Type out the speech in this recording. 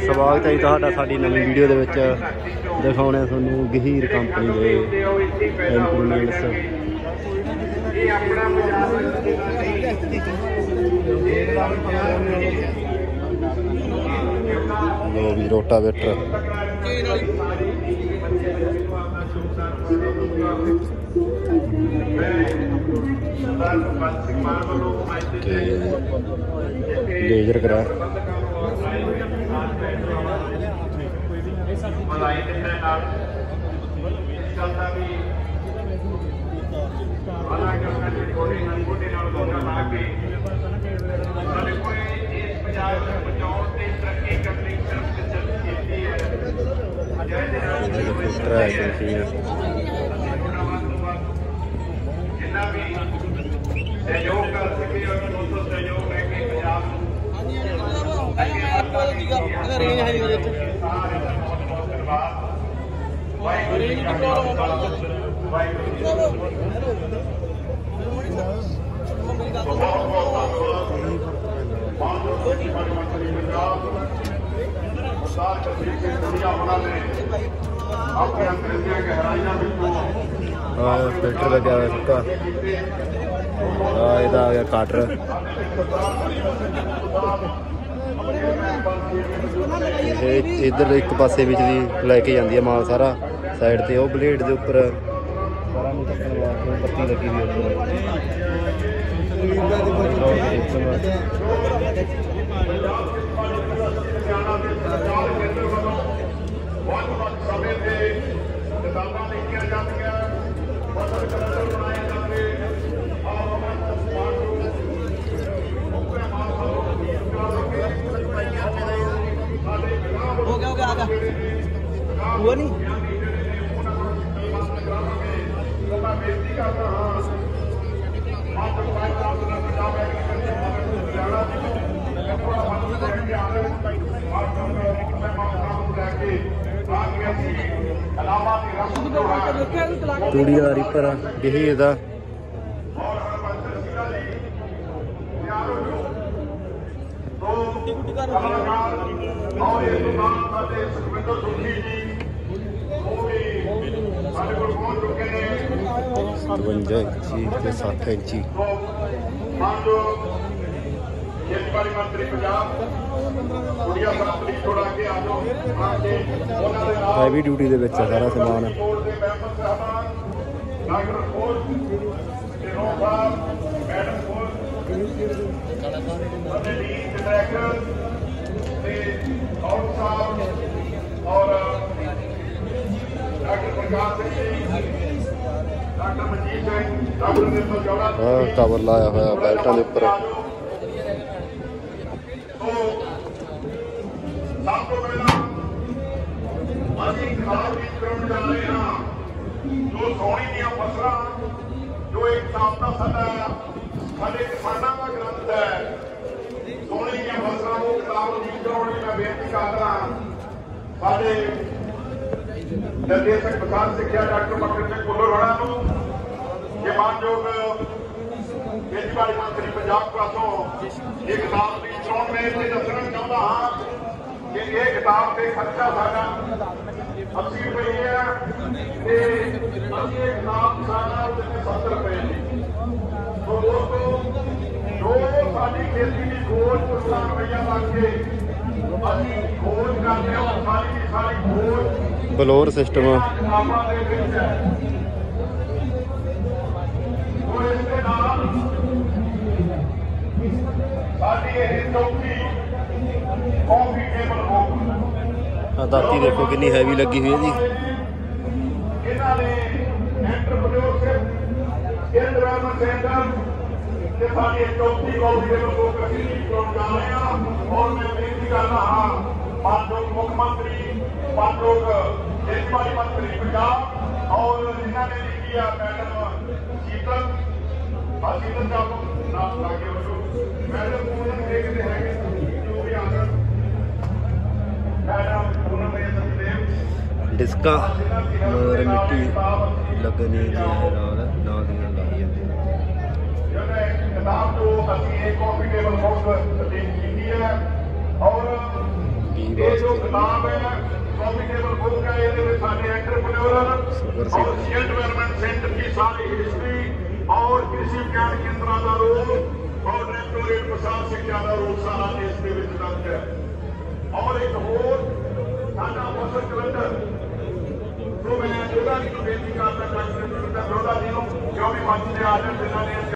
ਸਵਾਗਤ ਹੈ ਜੀ ਤੁਹਾਡਾ ਸਾਡੀ ਨਵੀਂ ਵੀਡੀਓ ਦੇ ਵਿੱਚ। ਦਿਖਾਉਣੇ ਤੁਹਾਨੂੰ ਗਹੀਰ ਕੰਪਨੀ ਦੇ ਇੰਪਲੀਮੈਂਟਸ। ਲੋ ਵੀ ਰੋਟਾਵੇਟਰ ਲੇਜ਼ਰ ਕਰਾ ਫਿਲਟਰ ਲੱਗਿਆ ਹੋਇਆ ਸੁੱਕਾ। ਇਹਦਾ ਆ ਗਿਆ ਕਾਟਰ। ਇੱਧਰ ਇੱਕ ਪਾਸੇ ਵਿੱਚ ਦੀ ਲੈ ਕੇ ਜਾਂਦੀ ਹੈ ਮਾਲ ਸਾਰਾ ਸਾਈਡ ਤੇ। ਉਹ ਬਲੇਡ ਦੇ ਉੱਪਰ ਸਾਰਾ ਨੂੰ ਢੱਕਣ ਵਾਸਤੇ ਪੱਤੀ ਲੱਗੀ ਹੋਈ ਉੱਪਰ। हुआ नहीं तूड़ी का रीपर गहीर दा इंची ते 7 इंची हैवी ड्यूटी दे विच सारा समान। कवर लाया हुआ बेल्टा के उपर। निर्देशक प्रधान सिक्ख्या डॉक्टर मकरंद सिंह भुल्लर को ये मानयोग खेतीबाड़ी मंत्री पंजाब पासों ये किताब की चोन में इसे दसना चाहता हाँ कि ये किताब से खर्चा साढ़ा 80 रुपये है ये किताब साढ़ा 70 रुपये। तो दोस्तों जो साड़ी खेती की खोज ₹1 लाख लग के अभी खोज करते हैं सारी की सारी खोज बलोर सिस्टम दाती देखो कितनी हैवी लगी हुई है जी। मुख्यमंत्री खेतीबाड़ी मंत्री पंजाब और जिन्होंने लिखी है मैडम शीतल शीतल साहब नाम लागे मैडम देखते हैं जो भी आकर मैडम सचदेव डिस्का और मिट्टी लगनी किताब जो अभी कॉफी टेबल बुक की है और ਇਹ ਜੋ ਕਿਤਾਬ ਹੈ ਪ੍ਰੋਫਿਟੇਬਲ ਬੁੱਕ ਹੈ, ਇਹਦੇ ਵਿੱਚ ਸਾਡੇ एंटरप्रेन्योर और स्किल डेवलपमेंट सेंटर की सारी हिस्ट्री और कृषि विज्ञान केंद्रों का रोल और डायरेक्टोरेट प्रसाद शिक्षा का रोल सारा इस दर्ज है। और एक होर साडा फसल कैलेंडर तो मैं जोधा जी को बेनती करना चाहता जोधा जी को जो भी मंच से आ जाए जिन्होंने